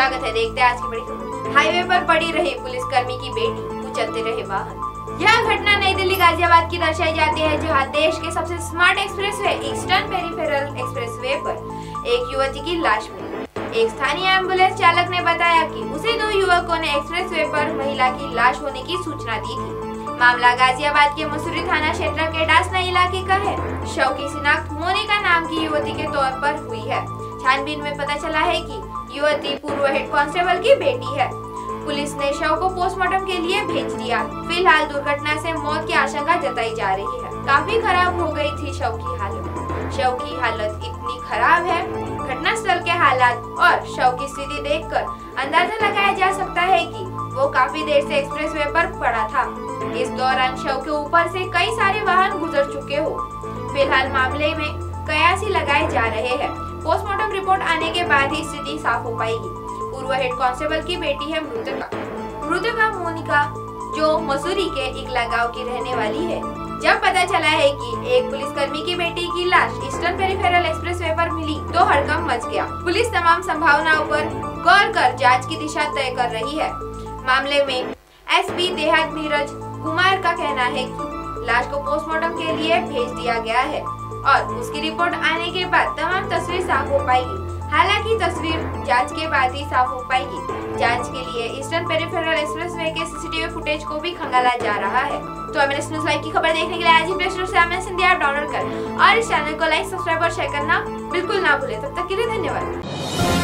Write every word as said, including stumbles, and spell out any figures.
स्वागत है, देखते हैं आज की बड़ी खबर। हाईवे पर पड़ी रही पुलिसकर्मी की बेटी, कुचलते रहे वाहन। यह घटना नई दिल्ली गाजियाबाद की दर्शाई जाती है, जहां देश के सबसे smart expressway eastern peripheral expressway पर एक युवती की लाश मिली। एक स्थानीय एम्बुलेंस चालक ने बताया कि उसे दो युवकों ने एक्सप्रेसवे पर महिला की लाश होने की सूचना दी थी। मामला गाजियाबाद के मसूरी थाना क्षेत्र के डासना इलाके का है। शव की शिनाख्त मोनिका नाम की युवती के तौर पर हुई है। छानबीन में पता चला है कि युवती पूर्व हेड कांस्टेबल की बेटी है। पुलिस ने शव को पोस्टमार्टम के लिए भेज दिया। फिलहाल दुर्घटना से मौत की आशंका जताई जा रही है। काफी खराब हो गई थी शव की हालत। शव की हालत इतनी खराब है, घटनास्थल के हालात और शव की स्थिति देखकर अंदाजा लगाया जा सकता है कि वो काफी देर से एक्सप्रेसवे पर पड़ा था। इस दौरान शव के ऊपर से कई सारे वाहन गुजर चुके हो। फिलहाल मामले में कयासी लगाए जा रहे हैं। पोस्टमार्टम रिपोर्ट आने के बाद ही स्थिति साफ हो पाएगी। पूर्व हेड कांस्टेबल की बेटी है मृतका। मृतका मोनिका, जो मसूरी के इकला गांव की रहने वाली है। जब पता चला है कि एक पुलिसकर्मी की बेटी की लाश ईस्टर्न पेरिफेरल एक्सप्रेसवे पर मिली तो हड़कंप मच गया। पुलिस तमाम संभावनाओं पर गौर कर जांच की दिशा तय कर रही है। मामले में एसपी देहात नीरज कुमार का कहना है कि लाश को पोस्टमार्टम के लिए भेज दिया गया है और उसकी रिपोर्ट आने के बाद तमाम तस्वीर साफ हो पाएगी। हालांकि तस्वीर जांच के बाद ही साफ हो पाएगी। जांच के लिए ईस्टर्न पेरिफेरल एक्सप्रेसवे के सीसीटीवी फुटेज को भी खंगाला जा रहा है। तो M N S news live की खबर देखने के लिए आज ही प्ले स्टोर से M N S Hindi app download कर और इस चैनल को लाइक, सब्सक्राइब और शेयर करना बिल्कुल ना भूले। तब तक के लिए धन्यवाद।